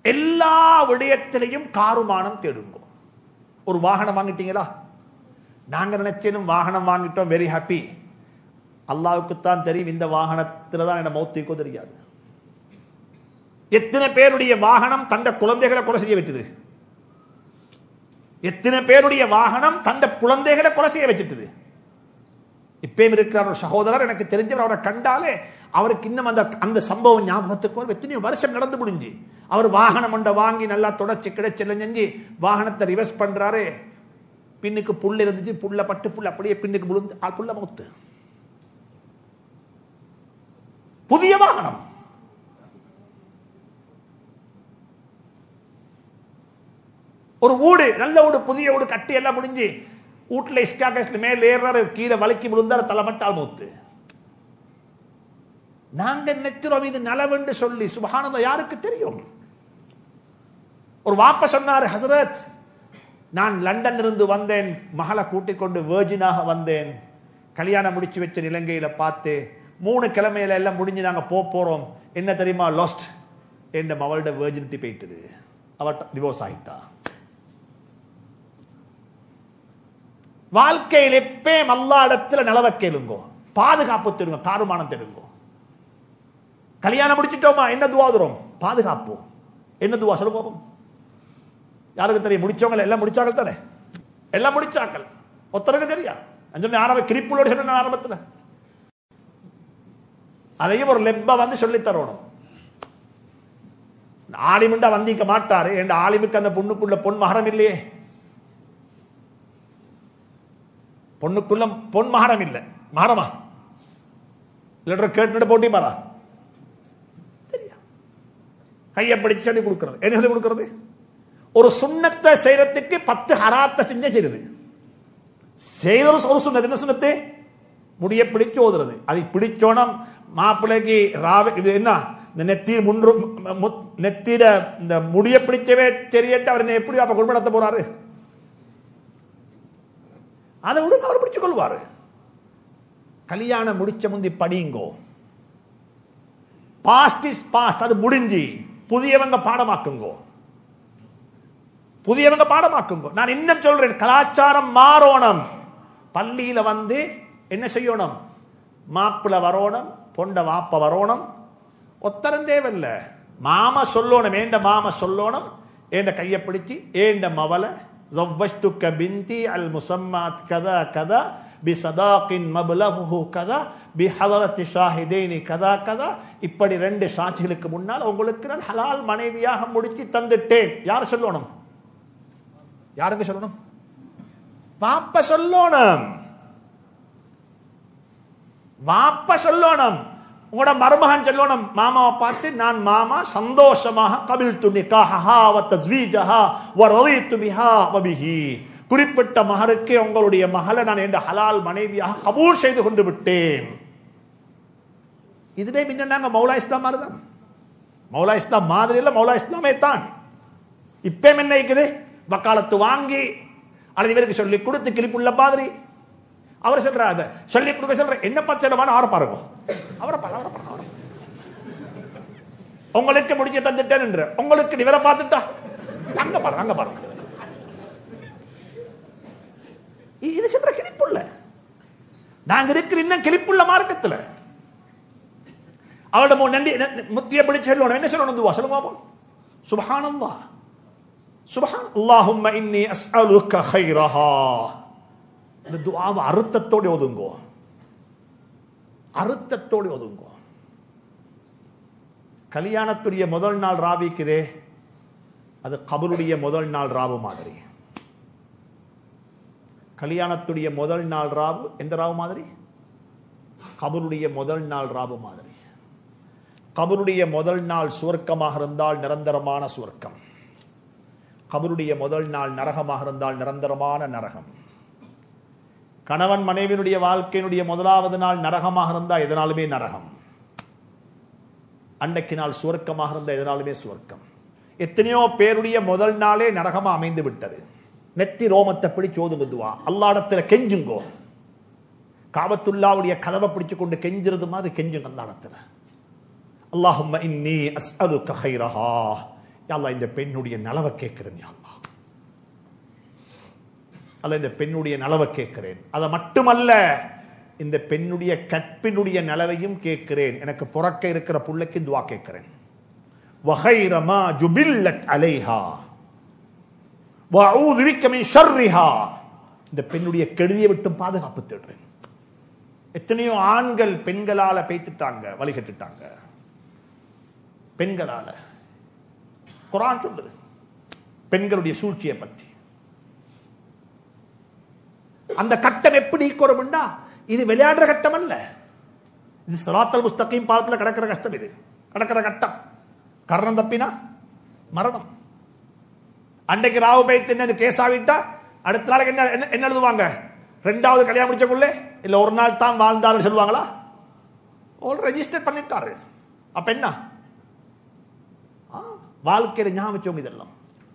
எல்லா விடயத்திலையும் காருமானம் தேடுங்க. ஒரு வாகனம் வாங்கிட்டீங்களா? நாங்க நினைச்சேனும் வாகனம் வாங்கிட்டோம், வெரி ஹாப்பி. அல்லாஹ்வுக்குத்தான் தெரியும் இந்த வாகனத்துல தான் என்ன மௌத்திக்கோ தெரியாது. எத்தனை பேருடைய வாகனம் தந்த குழந்தைகளை கொலை செய்ய வைத்தது? எத்தனை பேருடைய வாகனம் தந்த குழந்தைகளை கொலை செய்ய வச்சுட்டது? இப்பயும் இருக்கிறார் ஒரு சகோதரர், எனக்கு தெரிஞ்சவர். அவரை கண்டாலே அவருக்கு இன்னும் அந்த சம்பவம் ஞாபகத்துக்கு வரும். எத்தனையோ வருஷம் நடந்து முடிஞ்சு அவர் வாகனம் ஒன்றை வாங்கி நல்லா தொடச்சி கிடைச்செல்லாம் செஞ்சு வாகனத்தை ரிவர்ஸ் பண்றாரு. பின்னுக்கு புல் இருந்துச்சு, புல்ல பட்டு புல் அப்படியே பின்னுக்கு விழுந்து புல்ல மௌத்து. புதிய வாகனம். ஒரு வீடு, நல்ல வீடு, புதிய வீடு கட்டி எல்லாம் முடிஞ்சு வீட்டுல இஸ்காகஸ்ல மேல ஏறாரு, கீழே வலிக்கி விழுந்தாரு, தலைமட்டால் மௌத்து. நாங்க நினைக்கிறோம் இது நலவென்று சொல்லி. சுப்ஹானல்லாஹ், யாருக்கு தெரியும்? ஒரு வாப்ப சொன்னாரு, ஹசரத் நான் லண்டன் இருந்து வந்தேன், மகளை கூட்டிக் கொண்டு வேர்ஜினாக வந்தேன், கல்யாணம் முடிச்சு வச்ச இலங்கையில பார்த்து 3 கிழமையில எல்லாம் முடிஞ்சு நாங்க போறோம். என்ன தெரியுமா லாஸ்ட்? என் மகளோட வேர்ஜினிட்டி போயிட்டது, அவ டிவோர்ஸ் ஆயிட்டா. வாழ்க்கையில் எப்பயும் அல்லாஹ் இடத்துல நலவ கேளுங்கோ, பாதுகாப்பு தேடுங்க, காருமானம் தேடுங்கோ. கல்யாணம் முடிச்சிட்டோமா, என்ன துவா தரும்? பாதுகாப்பு. என்ன துவா சொல்ல போகும்? யாருக்கு தெரியும்? முடிச்சவங்க எல்லாம் முடிச்சாக்கள் தானே, எல்லாம் முடிச்சாக்கள். ஒருத்தருக்கு தெரியா? ஆரம்ப கிரிப்புள்ளோடு சொன்ன ஆரம்பத்தில் அதையும் ஒரு லெப்ப வந்து சொல்லி தரணும். ஆலிமுண்டா வந்திக்க மாட்டாரு, என் ஆலிமுக்கு அந்த பொண்ணுக்குள்ள பொன் மகரம் இல்லையே, பொண்ணுக்குள்ள பொன் மகரம் இல்லை. மகரமா இல்ல கேட்டு போட்டி மாறா தெரியா? கையை பிடிச்சு சொல்லி கொடுக்கிறது. என்ன சொல்லி கொடுக்கிறது? ஒரு சுண்ணத்தை செய்யறதுக்கு 10 ஹராத்தை செஞ்ச செய்யுது. செய்தது ஒரு சுண்ணத்து. என்ன சுண்ணத்து? முடிய பிடிச்சு ஓதுறது. அதை பிடிச்சோனம் மாப்பிள்ளைக்கு இது என்ன, இந்த நெத்தியிட இந்த முடிய பிடிச்சவே தெரியட்டு அவர் என்ன எப்படி அப்ப குடும்பம் நடத்த போறாரு? அதை விடுங்க, அவர் பிடிச்சு கொள்வாரு. கல்யாணம் முடிச்ச முந்தி படிங்கோ. பாஸ்ட் இஸ் பாஸ்ட், அது முடிஞ்சு புதியவங்க பாடமாக்குங்கோ, புதியவங்க பாடமாக்குங்கோ. நான் இன்னும் சொல்றேன், கலாச்சாரம் மாறணும். பள்ளியில வந்து என்ன செய்யணும்? மாப்பிள்ள வரணும், பொண்ட வாப்ப வரணும், ஒத்தரம் தேவையில்ல. மாமா சொல்லணும், ஏண்ட மாமா சொல்லணும், ஏண்ட கையை பிடிச்சி ஏண்ட மவலை زوجتك بنتي المسمات كذا كذا بصداق مبلغه كذا بحضرة شاهدين كذا كذا. இப்படி 2 சாட்சிகளுக்கு முன்னால் உங்களுக்கு நான் ஹலால் மனைவியாக முடிச்சு தந்துட்டேன். யார் சொல்லணும்? யாருங்க சொல்லணும்? வாப்ப சொல்லணும், வாப்ப சொல்லணும். உங்களோட மருமகன் சொல்லணும், மாமாவை பார்த்து நான் மாமா சந்தோஷமாக கபில்து நிகாஹஹா வ தஸ்வீஜஹா வ ரதீது பிஹா வ பிஹி, குறிப்பிட்ட மகருக்கு உங்களுடைய மகளை நான் என்ற ஹலால் மனைவியாக கபூல் செய்து கொண்டு விட்டேன். இதுவே முன்னாங்க மௌலா இஸ்லாம் மாதிரி தான். மௌலா இஸ்லாம் மாதிரி இல்ல, மௌலா இஸ்லாமே தான். இப்ப என்ன இருக்குது? வக்காலத்து வாங்கி அல்லது இவருக்கு சொல்லி கொடுத்து கிளிப்புள்ள மாதிரி அவர் சொல்றாரு, சொல்லி கொடுக்க சொல்ற என்ன பச்சடமான அவரை பாருங்க, அவரை பாருங்க. உங்களுக்கு முடிஞ்ச தந்துட்டேன் என்று உங்களுக்கு இவரை பார்த்துட்டா அங்க பாருங்க, அங்க பாருங்க. இது சொல்ற கிளிப்புள்ள. நாங்க இருக்கிற இன்னும் கிளிப்புள்ள மார்க்கத்துல அவரோட முத்திய பிடிச்சு சொல்லணும். என்ன சொல்லணும்? துவா சொல்லுங்க பாப்போம். சுப்ஹானல்லாஹ், சுப்ஹான் அல்லாஹும்ம இன்னி அஸ்அலுக கைரஹா. இந்த துஆவை அர்த்தத்தோடு ஓதுங்கோ, அர்த்தத்தோடு ஓதுங்கோ. கல்யாணத்துடைய முதல் நாள் ராவிக்குதே, அது கபருடைய முதல் நாள் ராவு மாதிரி. கல்யாணத்துடைய முதல் நாள் ராவு எந்த ராவு மாதிரி? கபருடைய முதல் நாள் ராவு மாதிரி. கபருடைய முதல் நாள் சுவர்க்கமாக இருந்தால் நிரந்தரமான சுவர்க்கம், கபருடைய முதல் நாள் நரகமாக இருந்தால் நிரந்தரமான நரகம். கணவன் மனைவியினுடைய வாழ்க்கையினுடைய முதலாவது நாள் நரகமாக இருந்தால் எதனாலுமே நரகம், அன்னைக்கு நாள் சுவர்க்கமாக இருந்தால் எதனாலுமே சுவர்க்கம். எத்தனையோ பேருடைய முதல் நாளே நரகமா அமைந்து விட்டது. நெத்தி ரோமத்தை பிடிச்சு ஓதுவதுவா, அல்லாஹ்விடத்துல கெஞ்சுங்கோ. காபத்துல்லாவுடைய கதவை பிடிச்சு கொண்டு கெஞ்சுறது மாதிரி கெஞ்சுங்க அல்லாஹ்விடத்துல. அல்லாஹும்ம இன்னி அஸ்அலுக கைரஹா, யா அல்லாஹ் இந்த பெண்ணுடைய நலவை கேட்கிறேன் யா அல்லாஹ். அல்ல இந்த பெண்ணுடைய நலவை கேட்கிறேன். அதை மட்டுமல்ல, இந்த பெண்ணுடைய கற்பினுடைய நலவையும் கேட்கிறேன். எனக்கு பிறக்க இருக்கிற புள்ளைக்கு துவா கேட்கிறேன். وَخَيْرَ مَا جُبِلَّتْ عَلَيْهَا وَأَعُوذُ بِكَ مِنْ شَرِّهَا. இந்த பெண்ணுடைய கெடுதியை விட்டு பாதுகாப்பு தேடுறேன். எத்தனையோ ஆண்கள் பெண்களால பேய்த்துட்டாங்க, வழிகட்டுட்டாங்க. பெண்களால குர்ஆன் சொல்லுது பெண்களுடைய சூழ்ச்சியை பற்றி. அந்த கட்டம் எப்படி ஈக்கணும்னா, இது விளையாடுற கட்டம் அல்ல. இது சிராத்தல் முஸ்தகீம் பாலத்தில் கடக்கிற கஷ்டம். இது கடக்கிற கட்டம். கரணம் தப்பினா மரணம். அன்றைக்கு ராவு பைத்து என்ன கேஸ் ஆகிட்டா அடுத்த நாளைக்கு என்ன எழுதுவாங்க? ரெண்டாவது கல்யாணம் முடிச்சக்குள்ளே இல்ல ஒரு நாள் தான் வாழ்ந்தாரு சொல்லுவாங்களா? ரெஜிஸ்டர் பண்ணிட்டாரு. அப்ப என்ன வாழ்க்கையில ஞாபகம் வச்சவங்க இதெல்லாம்.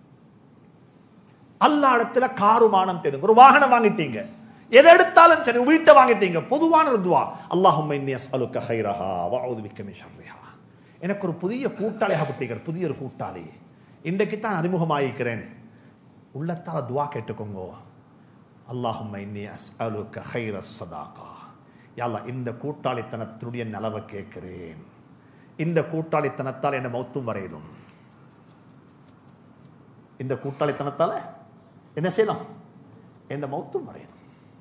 அல்லாஹ் இடத்துல காருமானம் தேடுங்க. ஒரு வாகனம் வாங்கிட்டீங்க, எதை எடுத்தாலும் சரி, வீட்டை வாங்கிட்டீங்க, பொதுவான ஒரு துவா, அல்லாஹும்ம இன்னி அஸ்அலுக கைரஹா வ அஊது பிக்க மின் ஷர்ரிஹா. எனக்கு ஒரு புதிய கூட்டாளி ஆகப்பட்டீங்க, புதிய ஒரு கூட்டாளி இன்றைக்கு தான் அறிமுகமாயிருக்கிறேன். உள்ளத்தால துவா கேட்டுக்கோங்க. அல்லாஹும்ம இன்னி அஸ்அலுக கைரஸ் ஸதாகா. யா அல்லாஹ் இந்த கூட்டாளித்தனத்துடைய நலவை கேட்கிறேன். இந்த கூட்டாளித்தனத்தால் என்ன மௌத்தும் வரையிலும். இந்த கூட்டாளித்தனத்தால என்ன செய்யலாம்? என்ன மௌத்தும் வரையணும்.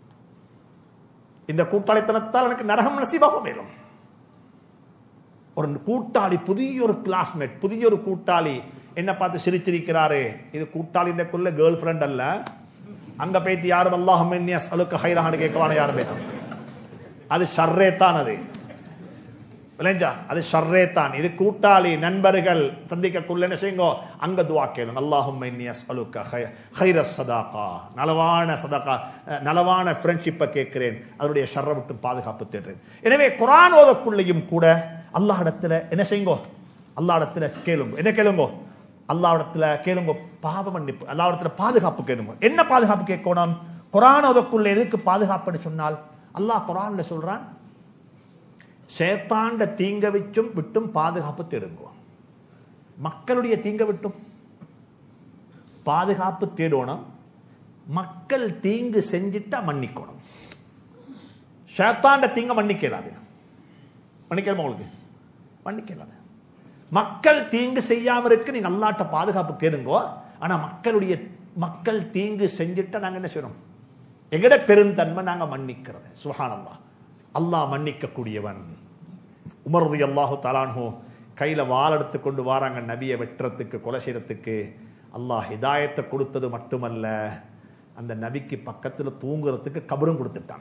இந்த கூட்டாளித்தனத்தால் எனக்கு நரகம் நசீபாக மேலும். ஒரு கூட்டாளி, புதிய ஒரு கிளாஸ்மேட், புதிய ஒரு கூட்டாளி என்ன பார்த்து சிரிச்சிருக்கிறாரு. இது கூட்டாளிக்குள்ள கேர்ள் ஃபிரெண்ட் அல்ல. அங்க பேத்தி யாரும் அல்லாஹும்ம இன்னி அஸ்அலுக கைரஹான்னு கேட்கவான யாரும் பேச, அது ஷர்ரே தான். அது விளைஞ்சா அது ஷர்ரே தான். இது கூட்டாளி நண்பர்கள் சந்திக்கக்குள்ள என்ன செய்யுங்க? அங்க துவா கேளுங்க. அல்லாஹும்ம இன்னி அஸ்அலுக கைரஸ் ஸதாகா, நலவான சதகா, நலவான ஃப்ரெண்ட்ஷிப்பை கேட்கிறேன். அதனுடைய ஷர்ரை விட்டு பாதுகாப்பு தேடுறேன். எனவே குர்ஆன் ஓதக்குள்ளேயும் கூட அல்லாஹ் இடத்துல என்ன செய்யுங்க? அல்லாஹ் இடத்துல கேளுங்க. என்ன கேளுங்க? அல்லாஹ் இடத்துல கேளுங்க பாவ மன்னிப்பு. அல்லாஹ் இடத்துல பாதுகாப்பு கேளுங்க. என்ன பாதுகாப்பு கேட்கணும்? குர்ஆன் ஓதக்குள்ள எதுக்கு பாதுகாப்புன்னு சொன்னால், அல்லாஹ் குர்ஆன்ல சொல்றான், ஷைத்தாண்ட தீங்க விட்டும் பாதுகாப்பு தேடுங்க. மக்களுடைய தீங்க விட்டும் பாதுகாப்பு தேடணும். மக்கள் தீங்கு செஞ்சிட்டா மன்னிக்கணும். ஷைத்தாண்ட தீங்க மன்னிக்கலாது. மன்னிக்கலாமா? உங்களுக்கு மன்னிக்கலாது. மக்கள் தீங்கு செய்யாம இருக்கு நீங்க அல்லாஹ்ட்ட பாதுகாப்பு கேளுங்க. ஆனா மக்கள் தீங்கு செஞ்சிட்டா நாங்க என்ன செய்யணும்? எங்கட பெருந்தன்மை நாங்க மன்னிக்கிறது. சுப்ஹானல்லாஹ். அல்லாஹ் மன்னிக்க கூடியவன். உமர் ரலியல்லாஹு தஆலா அன்ஹு கையில வாள் எடுத்து கொண்டு வாராங்க நபியை வெட்டுறதுக்கு, கொலை செய்யறதுக்கு. அல்லாஹ் ஹிதாயத்தை கொடுத்தது மட்டுமல்ல, அந்த நபிக்கு பக்கத்துல தூங்குறதுக்கு கபரும் கொடுத்துட்டான்.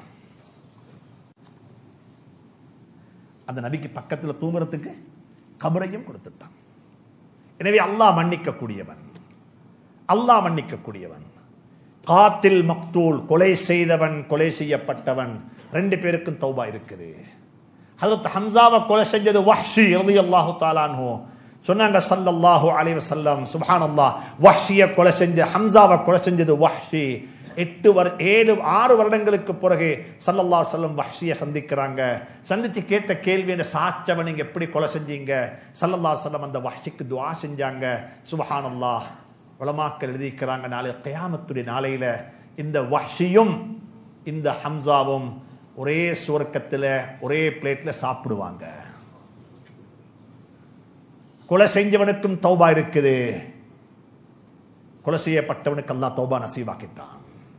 அந்த நபிக்கு பக்கத்துல தூங்குறதுக்கு கபரையும் கொடுத்துட்டான். எனவே அல்லாஹ் மன்னிக்க கூடியவன். அல்லாஹ் மன்னிக்க கூடியவன். காத்தில் மக்தூல், கொலை செய்தவன், கொலை செய்யப்பட்டவன், ரெண்டு பேருக்கும் தௌபா இருக்குது. ஹஜ்ரத் ஹம்சாவை கொலை செஞ்சது வஹ்ஷி ரலியல்லாஹு தஆலா அன்ஹு. சொன்னாங்க ஸல்லல்லாஹு அலைஹி வஸல்லம், சுப்ஹானல்லாஹ், வஹ்ஷியை கொலை செஞ்ச, ஹம்சாவை கொலை செஞ்சது வஹ்ஷி. 6 வருடங்களுக்கு பிறகு ஸல்லல்லாஹு அலைஹி வஸல்லம் வஹ்ஷியை சந்திக்கிறாங்க. சந்திச்சு கேட்ட கேள்வி, என்ன சாட்சவன் நீங்க எப்படி கொலை செஞ்சீங்க? ஸல்லல்லாஹு அலைஹி வஸல்லம் அந்த வஹ்ஷிக்கு துஆ செஞ்சாங்க. சுப்ஹானல்லாஹ். உலமாக்கள் எழுதிக்கிறாங்க, நாளை கியாமத்துடைய நாளையில இந்த வஹ்ஷியும் இந்த ஹம்சாவும் ஒரே சுவர்க்கத்தில் ஒரே பிளேட்ல சாப்பிடுவாங்க. கொலை செஞ்சவனுக்கும் தௌபா இருக்குது, கொலை செய்யப்பட்டவனுக்கு அல்லாஹ் தௌபா நசீபாக்கிட்டான்.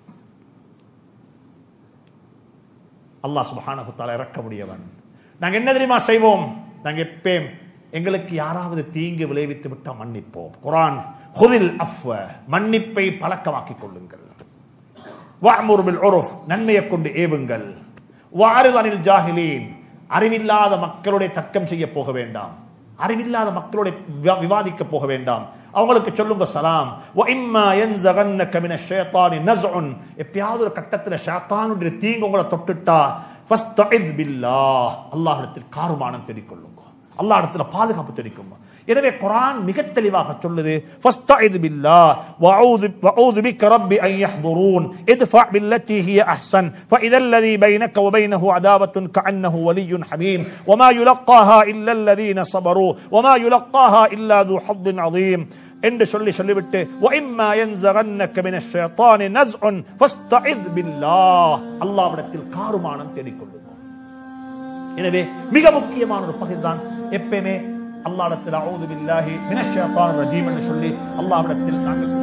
அல்லாஹ் சுப்ஹானஹு தஆலா இறக்க முடியவன். நாங்க என்ன தெரியுமா செய்வோம்? நாங்க எப்பயும் எங்களுக்கு யாராவது தீங்கு விளைவித்து விட்டா மன்னிப்போம். குர்ஆன், ஹுதில் அஃப்வ, மன்னிப்பை பழக்கமாக்கிக் கொள்ளுங்கள். வஅமுர் பில் உர்ஃப், நன்மையை கொண்டு ஏவுங்கள். வஅரித் அனில் ஜாஹிலீன், அறிவில்லாத மக்களுடைய தர்க்கம் செய்ய போக வேண்டாம், அறிவில்லாத மக்களுடைய விவாதிக்க போக வேண்டாம். அவங்களுக்கு சொல்லுங்க சலாம். வ இம்மா யன்ஸகன்னக மினஷ் ஷைத்தானி நஸ்உன், எப்பயாவது ஒரு கட்டத்தில் ஷைத்தானுடைய தீங்கு உங்களை தொட்டுட்டா ஃபஸ்தஇத் பில்லாஹ், அல்லாஹ்விடத்தில் காருமானம் தேடிக்கொள்ளுங்க, அல்லாஹ்விடத்தில் பாதுகாப்பு தேடிக்கொள்ளுங்க. எனவே குர்ஆன் மிக தெளிவாக சொல்லுது, ஃபஸ்தஇத் பில்லாஹ் வஅஊது பிக ரப்பி அன் யஹ்துரூன் இத்ஃபா பில்லதி ஹிய அஹ்ஸன் ஃபஇதல் லதி பைனக வ பைனஹு அதாவத்துன் கஅன்னஹு வலிய்யுன் ஹமீம் வமா யுலக்காஹா இல்லல் லதீன ஸபரு வமா யுலக்காஹா இல்லா து ஹத்தின் அதீம். என்று சொல்லிவிட்டு وَإِمَّا يَنزَغَنَّكَ مِنَ الشَّيْطَانِ نَزْغٌ فَاسْتَعِذْ بِاللَّهِ அல்லாஹ்விடத்தில் காருமானம் தேடிக்கொள்ளுங்கள். எனவே மிக முக்கியமான ஒரு பகுதிதான் எப்பவுமே அல்லாஹ்விடத்தில் அஊது பில்லாஹி மினஷ் ஷைத்தானிர் ரஜீம் என்று சொல்லி அல்லாஹ்விடத்தில் நாங்கள்